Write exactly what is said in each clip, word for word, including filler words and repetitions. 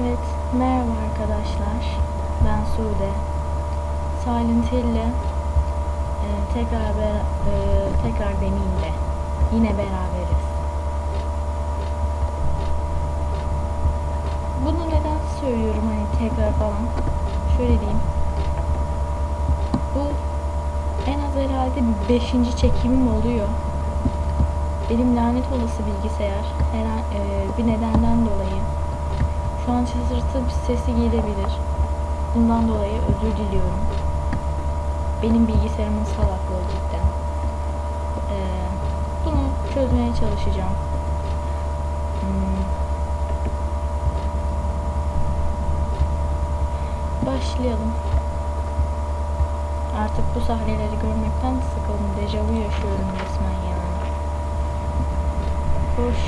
Evet, merhaba arkadaşlar. Ben Sude. Silent Hill'le e, tekrar ber e, tekrar demeyeyim de yine beraberiz. Bunu neden söylüyorum hani tekrar falan? Şöyle diyeyim. Bu en az herhalde bir beşinci çekimim oluyor. Benim lanet olası bilgisayar her e, bir nedenden dolayı şu an çızırtı bir sesi gelebilir. Bundan dolayı özür diliyorum. Benim bilgisayarımın salaklığı cidden. Ee, bunu çözmeye çalışacağım. Hmm. Başlayalım. Artık bu sahneleri görmekten sıkıldım. Dejavu yaşıyorum resmen yani. Koş.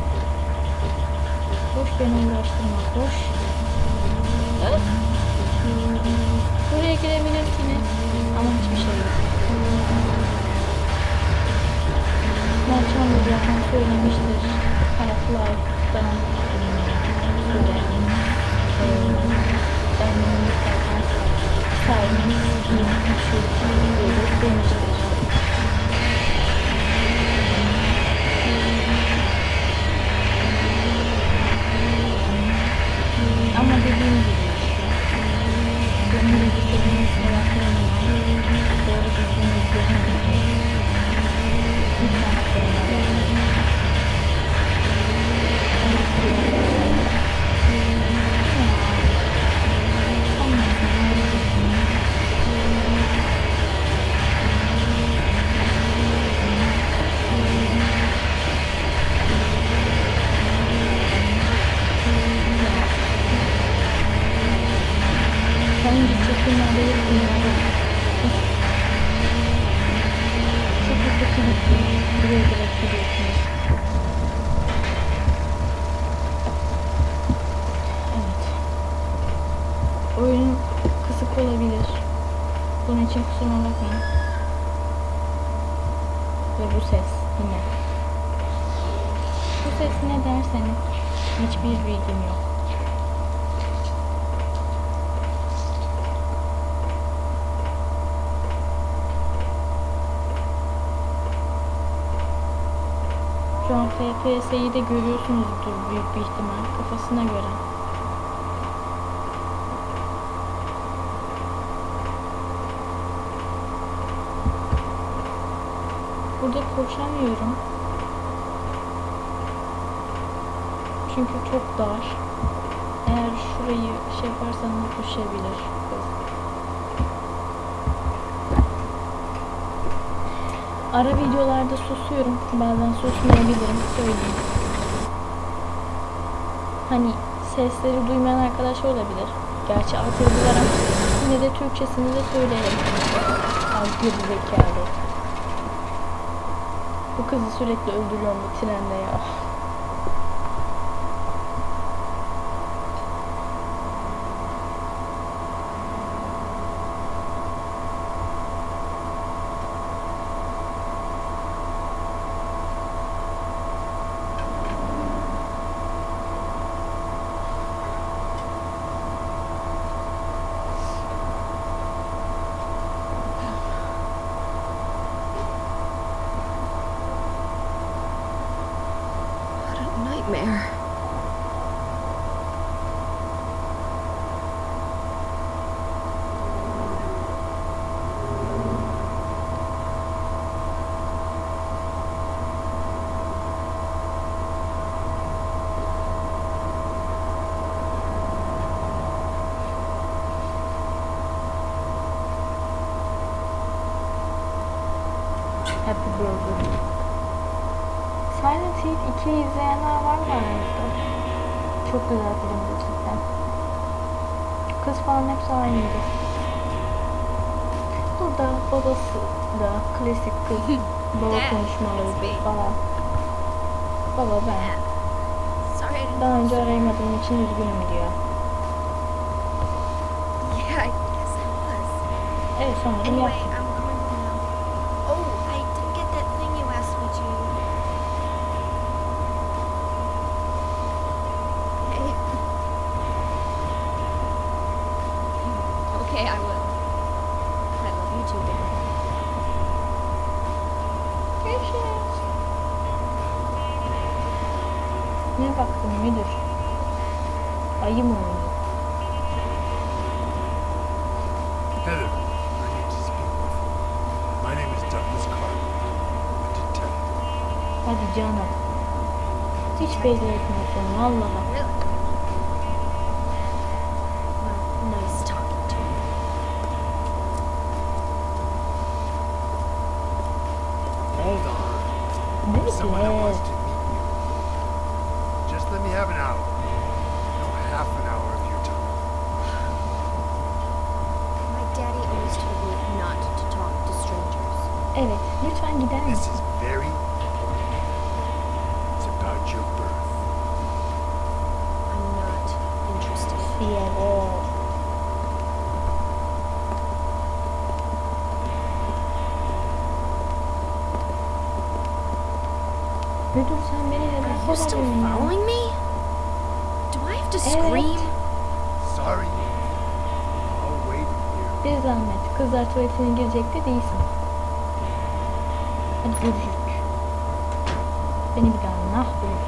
Koş, beni uğraştırma. Koş. Öp. Buraya girebilirsiniz. Ama hiçbir şey yok. Mertcan da zaten söylemiştir. Half-Life'dan böyle ben bunu isterken Silent Hill üçü demiştir. Ama dediğim gibi benim bilgisayarımın salaklarından doğru düzgün izleyemedim. Lütfen sorun. Hangi çekimlerde yapılıyor? Çok hızlı kilitli. Buraya direkt gidiyorsunuz. Evet. Oyun kısık olabilir. Bunun için kusuruma bakmayın. Ve bu ses yine. Bu ses ne derseniz hiçbir bilgim yok. Şu an F P S'yi de görüyorsunuzdur büyük bir ihtimal kafasına göre. Burada koşamıyorum. Çünkü çok dar. Eğer şurayı şey yaparsanız düşebilir. Ara videolarda susuyorum. Bazen susmayabilirim. Söyleyeyim. Hani sesleri duymayan arkadaş olabilir. Gerçi altyazılar ama yine de Türkçesini de söyleyelim. Az gerizekalı. Bu kızı sürekli öldürüyorum bu trende ya. Nightmare. Happy Burger. Silent Hill ikiyi izleyenler var mı aranızda? Çok güzel filmdi cidden. Kız falan hepsi aynıydı. Burada babası da klasik kız. Baba konuşmaları falan. Baba ben. Daha önce arayamadığım için üzgünüm diyor. Evet sanırım yaptım. keyfine baktım müdür. Ayı mı oynuyor? Heather, I need to speak with you. My name is Douglas Carter, a detective. Hadi canım. Hiç belli etmiyorsun vallahi. Really? Well, nice talking to you. Hold on. Ne Someone that diyor? wants to meet you. Just let me have an hour. No, half an hour of your time. My daddy always told me not to talk to strangers. Evet, lütfen gider This misin? is very important. It's about your birth. I'm not interested. Diyelim. Müdür sen beni neden Are you still kovalıyorsun ya? following me? Do I have to Evet. scream? Sorry. I'll wait here. Bir zahmet. Kızlar tuvaletine girecek de değilsin. Hadi görüşürüz. Beni bir daha nah buyur.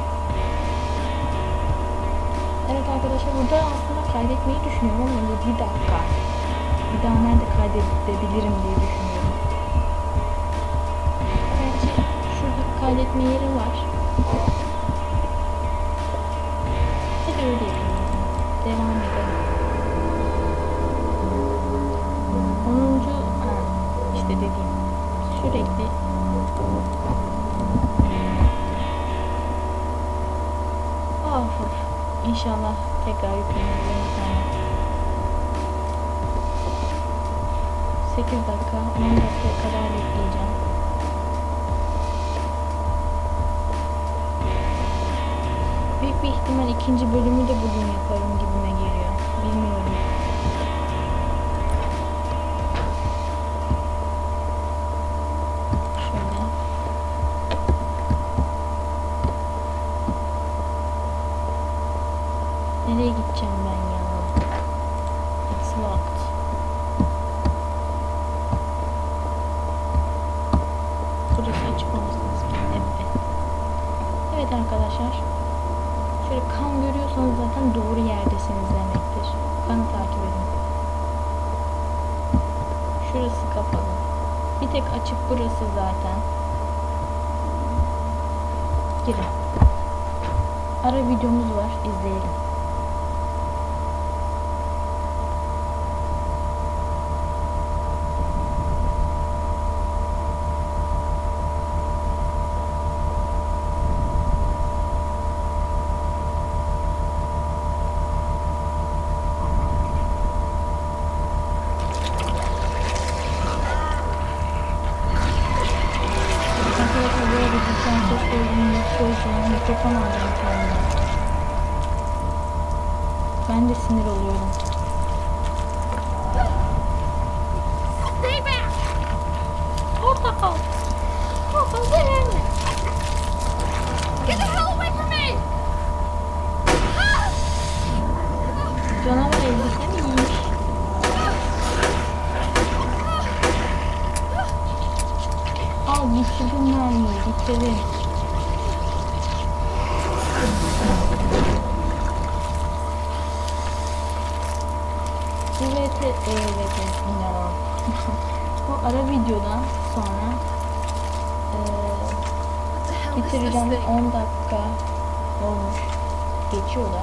Evet arkadaşlar burada aslında kaydetmeyi düşünüyorum ama bir dakika. Bir daha nerede kaydedebilirim diye düşünüyorum. Gerçi şurada kaydetme yeri var. Hadi öyle yapalım. Devam edelim. onuncu ha, işte dediğim sürekli of of İnşallah tekrar yüklenir sana. sekiz dakika on dakikaya kadar bekleyeceğim. Büyük bir ihtimal ikinci bölümü de bugün yaparım gibime geliyor. Bilmiyorum. Şöyle. Nereye gideceğim ben ya? It's locked. Burası açık olması lazım. Evet. Evet arkadaşlar. Şöyle kan görüyorsanız zaten doğru yerdesiniz demektir. Kanı takip edin. Şurası kapalı. Bir tek açık burası zaten. Girin. Ara videomuz var. İzleyelim. Arkadaşlar böyle bir sen ses gördüğüm yüksek mikrofon alacağım kendime. Ben de sinir oluyorum. Stay back! Orada kal. Orada verme. Get the hell away from me! Canavar elbise mi giymiş? Al bitirdim mermiyi bitirdim. Evet evet evet no. Bu ara videodan sonra What the hell eee is this bitireceğim. thing? on dakika olmuş. Geçiyor da.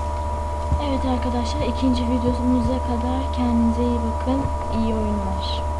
Evet arkadaşlar ikinci videomuza kadar kendinize iyi bakın. İyi oyunlar.